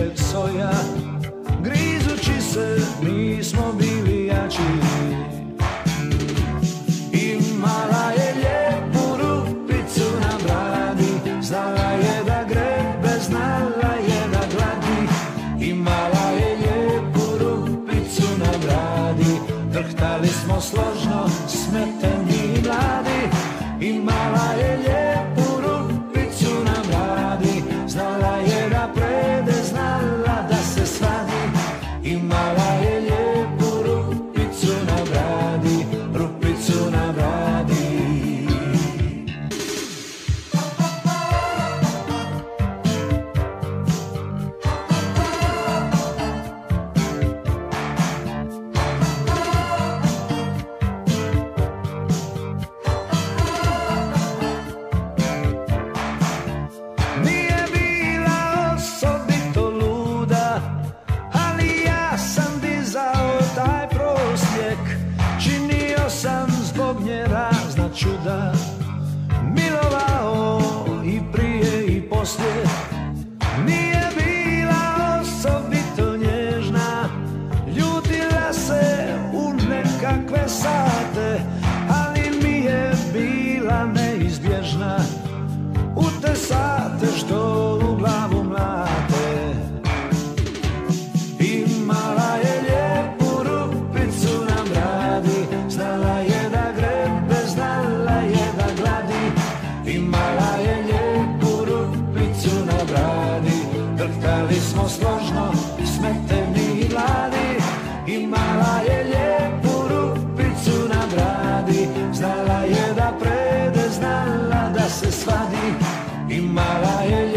više soja, grizući se nismo bili jači. Imala je lijepu rupicu na bradi, znala je da grebe, znala je da gladi. Imala je lijepu rupicu na bradi, drhtali smo složno, smeteni i mladi. Imala je lijepu rupicu na bradi, znala je da prede, znala da se svadi. Imala je lijepu rupicu na bradi, rupicu na bradi. Nije bila osobito luda, ali ja sam dizao taj prosjek. Činio sam zbog nje razna čuda, milovao i prije i poslije. Nije bila osobito nježna, ljutila se u nekakve sate, ali mi je bila neizbježna u te sate što u glavu mlate. Imala je lijepu rupicu na bradi, znala je da grebe, znala je da gladi. Imala je lijepu rupicu na bradi, drhtali smo složno, smeteni i mladi. Imala je lijepu rupicu na bradi, znala je da prede, znala da se svadi. Imala je